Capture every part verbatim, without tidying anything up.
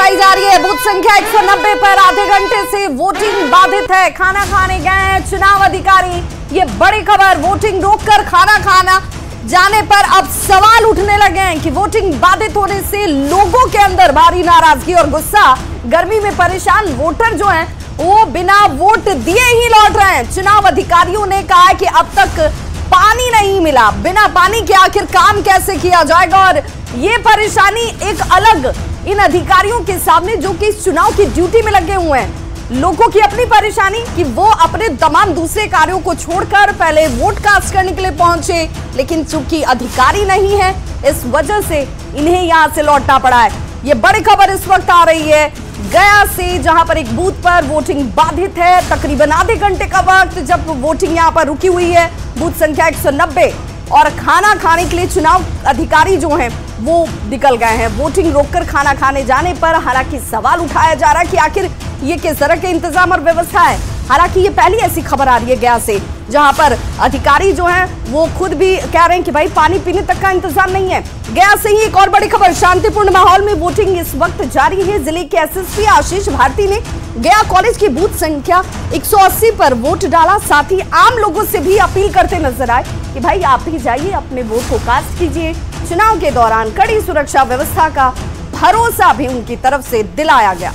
बताई जा रही है। बूथ संख्या एक सौ नब्बे पर आधे घंटे से वोटिंग बाधित है। खाना खाने गए हैं चुनाव अधिकारी। ये बड़ी खबर, वोटिंग रोककर खाना खाना जाने पर अब सवाल उठने लगे हैं कि वोटिंग बाधित होने से लोगों के अंदर भारी नाराजगी और गुस्सा। गर्मी में परेशान वोटर जो हैं वो बिना वोट दिए ही लौट रहे हैं। चुनाव अधिकारियों ने कहा है कि अब तक पानी नहीं मिला, बिना पानी के आखिर काम कैसे किया जाएगा। और ये परेशानी एक अलग इन अधिकारियों के सामने जो कि इस चुनाव की ड्यूटी में लगे हुए हैं। लोगों की अपनी परेशानी कि वो अपने तमाम दूसरे कार्यों को छोड़कर पहले वोट कास्ट करने के लिए पहुंचे, लेकिन चूंकि अधिकारी नहीं है इस वजह से इन्हें यहां से लौटना पड़ा है। ये बड़ी खबर इस वक्त आ रही है गया से, जहां पर एक बूथ पर वोटिंग बाधित है। तकरीबन आधे घंटे का वक्त जब वोटिंग यहां पर रुकी हुई है। बूथ संख्या एक सौ नब्बे और खाना खाने के लिए चुनाव अधिकारी जो हैं वो निकल गए हैं। वोटिंग रोककर खाना खाने जाने पर हालांकि सवाल उठाया जा रहा है कि आखिर ये किस तरह के इंतजाम और व्यवस्था है। हालांकि ये पहली ऐसी खबर आ रही है गया से जहां पर अधिकारी जो हैं वो खुद भी कह रहे हैं कि भाई पानी पीने तक का इंतजाम नहीं है। गया से ही एक और बड़ी खबर, शांतिपूर्ण माहौल में वोटिंग इस वक्त जारी है। जिले के एसएसपी आशीष भारती ने गया कॉलेज की बूथ संख्या एक सौ अस्सी पर वोट डाला। साथ ही आम लोगों से भी अपील करते नजर आए कि भाई आप भी जाइए, अपने वोट को कास्ट कीजिए। चुनाव के दौरान कड़ी सुरक्षा व्यवस्था का भरोसा भी उनकी तरफ से दिलाया गया।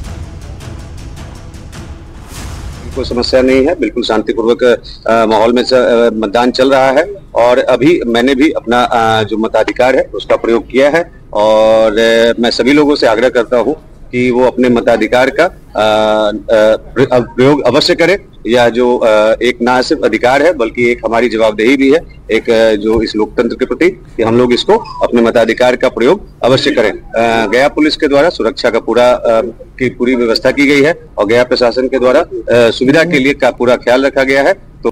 कोई समस्या नहीं है, बिल्कुल शांतिपूर्वक माहौल में मतदान चल रहा है। और अभी मैंने भी अपना आ, जो मताधिकार है उसका प्रयोग किया है। और आ, मैं सभी लोगों से आग्रह करता हूं कि वो अपने मताधिकार का आ, आ, प्रयोग अवश्य करें। यह जो आ, एक ना सिर्फ अधिकार है बल्कि एक हमारी जवाबदेही भी है, एक आ, जो इस लोकतंत्र के प्रति कि हम लोग इसको अपने मताधिकार का प्रयोग अवश्य करें। आ, गया पुलिस के द्वारा सुरक्षा का पूरा आ, की पूरी व्यवस्था की गई है और गया प्रशासन के द्वारा आ, सुविधा के लिए का पूरा ख्याल रखा गया है। तो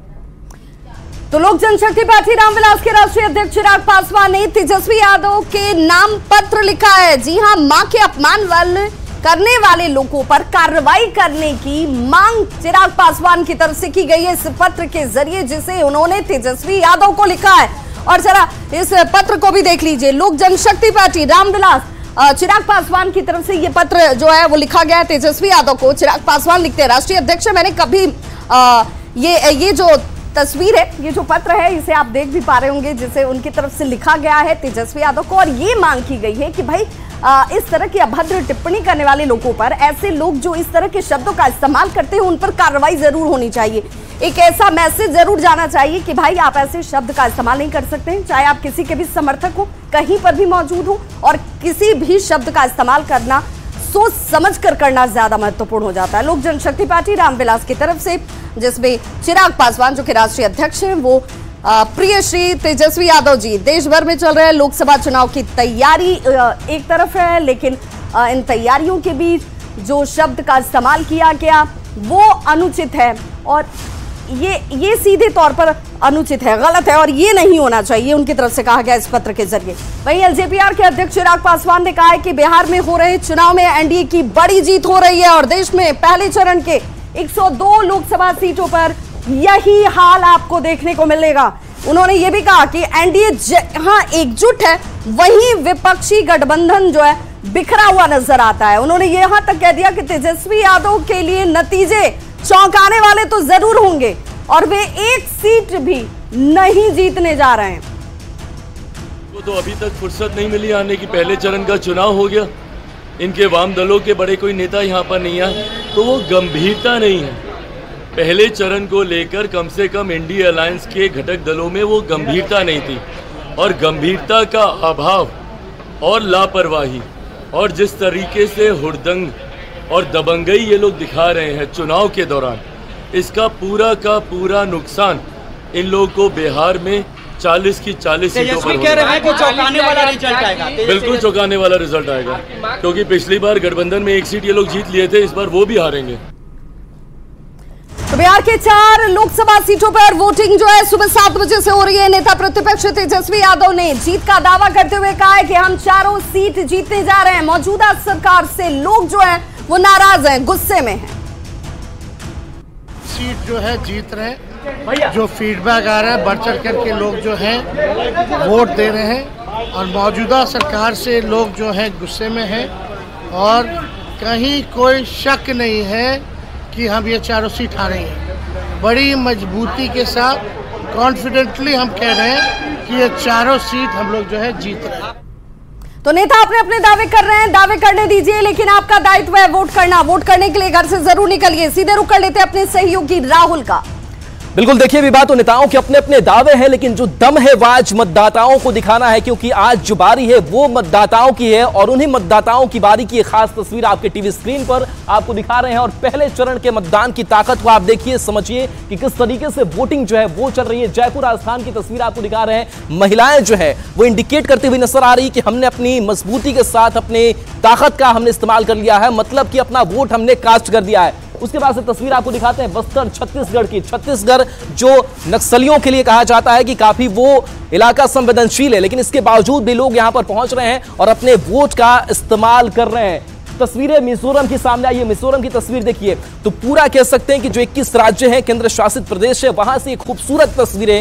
तो लोक जनशक्ति पार्टी रामविलास के राष्ट्रीय अध्यक्ष चिराग पासवान ने तेजस्वी यादव के नाम पत्र लिखा है। जी हां, मां के अपमान वाले करने वाले लोगों पर कार्रवाई करने की मांग चिराग पासवान की तरफ से की गई है इस पत्र के जरिए, जिसे उन्होंने तेजस्वी यादव को लिखा है। और जरा इस पत्र को भी देख लीजिए। लोक जनशक्ति पार्टी रामविलास चिराग पासवान की तरफ से ये पत्र जो है वो लिखा गया है तेजस्वी यादव को। चिराग पासवान लिखते हैं, राष्ट्रीय अध्यक्ष मैंने कभी आ, ये ये जो तस्वीर है, ये जो पत्र है, इसे आप देख भी पा रहे होंगे, जिसे उनकी तरफ से लिखा गया है तेजस्वी यादव को। और ये मांग की गई है कि भाई आ, इस तरह की अभद्र टिप्पणी करने वाले लोगों पर, ऐसे लोग जो इस तरह के शब्दों का इस्तेमाल करते हैं उन पर कार्रवाई जरूर होनी चाहिए। एक ऐसा मैसेज जरूर जाना चाहिए कि भाई आप ऐसे शब्द का इस्तेमाल नहीं कर सकते हैं, चाहे आप किसी के भी समर्थक हो, कहीं पर भी मौजूद हो। और किसी भी शब्द का इस्तेमाल करना सोच समझ कर करना ज्यादा महत्वपूर्ण हो जाता है। लोक जनशक्ति पार्टी रामविलास की तरफ से, जिसमें चिराग पासवान जो कि राष्ट्रीय अध्यक्ष हैं, वो प्रिय श्री तेजस्वी यादव जी, देश भर में चल रहे लोकसभा चुनाव की तैयारी एक तरफ है, लेकिन इन तैयारियों के बीच जो शब्द का इस्तेमाल किया गया वो अनुचित है। और ये ये सीधे तौर पर अनुचित है, गलत है और ये नहीं होना चाहिए, उनकी तरफ से कहा गया इस पत्र के जरिए। वहीं एलजेपीआर के अध्यक्ष चिराग पासवान ने कहा है कि बिहार में हो रहे चुनाव में एनडीए की बड़ी जीत हो रही है और देश में पहले चरण के एक सौ दो लोकसभा सीटों पर यही हाल आपको देखने को मिलेगा। उन्होंने ये भी कहा कि एनडीए जहां एकजुट है वहीं विपक्षी गठबंधन जो है बिखरा हुआ नजर आता है। उन्होंने यहां तक कह दिया कि तेजस्वी यादव के लिए नतीजे चौंकाने वाले तो जरूर होंगे और वे एक सीट भी नहीं जीतने जा रहे हैं। वो तो अभी तक फुर्सत नहीं मिली आने की, पहले चरण का चुनाव हो गया, इनके वाम दलों के बड़े कोई नेता यहाँ पर नहीं आए, तो वो गंभीरता नहीं है। पहले चरण को लेकर कम से कम इंडिया अलायंस के घटक दलों में वो गंभीरता नहीं थी। और गंभीरता का अभाव और लापरवाही और जिस तरीके से हुड़दंग और दबंगई ये लोग दिखा रहे हैं चुनाव के दौरान, इसका पूरा का पूरा नुकसान इन लोगों को बिहार में चालीस की चालीस सीटों पर होगा। चौंकाने वाला रिजल्ट आएगा। बिल्कुल चौंकाने वाला रिजल्ट आएगा, क्योंकि पिछली बार गठबंधन में एक सीट ये लोग जीत लिए थे, इस बार वो भी हारेंगे। तो बिहार के चार लोकसभा सीटों पर वोटिंग जो है सुबह सात बजे से हो रही है। नेता प्रतिपक्ष तेजस्वी यादव ने जीत का दावा करते हुए कहा है कि हम चारों सीट जीतने जा रहे हैं। मौजूदा सरकार से लोग जो हैं वो नाराज हैं, गुस्से में हैं। सीट जो है जीत रहे हैं, जो फीडबैक आ रहा है बढ़ चढ़ करके लोग जो हैं वोट दे रहे हैं और मौजूदा सरकार से लोग जो है गुस्से में हैं। और कहीं कोई शक नहीं है कि हम ये चारों सीट हारेंगे। बड़ी मजबूती के साथ कॉन्फिडेंटली हम कह रहे हैं कि ये चारों सीट हम लोग जो है जीत रहे हैं। तो नेता अपने अपने दावे कर रहे हैं, दावे करने दीजिए, लेकिन आपका दायित्व है वोट करना। वोट करने के लिए घर से जरूर निकलिए। सीधे रुख कर लेते हैं अपने सहयोगी राहुल का। बिल्कुल, देखिए विवाद तो नेताओं के अपने अपने दावे हैं, लेकिन जो दम है वो आज मतदाताओं को दिखाना है, क्योंकि आज जो बारी है वो मतदाताओं की है और उन्हीं मतदाताओं की बारी की एक खास तस्वीर आपके टीवी स्क्रीन पर आपको दिखा रहे हैं। और पहले चरण के मतदान की ताकत को आप देखिए, समझिए कि किस तरीके से वोटिंग जो है वो चल रही है। जयपुर राजस्थान की तस्वीर आपको दिखा रहे हैं। महिलाएं जो है वो इंडिकेट करती हुई नजर आ रही कि हमने अपनी मजबूती के साथ अपने ताकत का हमने इस्तेमाल कर लिया है, मतलब कि अपना वोट हमने कास्ट कर दिया है। उसके बाद से तस्वीर आपको दिखाते हैं बस्तर छत्तीसगढ़ की। छत्तीसगढ़ जो नक्सलियों के लिए कहा जाता है कि काफी वो इलाका संवेदनशील है, लेकिन इसके बावजूद भी लोग यहां पर पहुंच रहे हैं और अपने वोट का इस्तेमाल कर रहे हैं। तस्वीरें मिजोरम की सामने आई है। मिजोरम की तस्वीर देखिए तो पूरा कह सकते हैं कि जो इक्कीस राज्य हैं, केंद्र शासित प्रदेश है, वहां से खूबसूरत तस्वीरें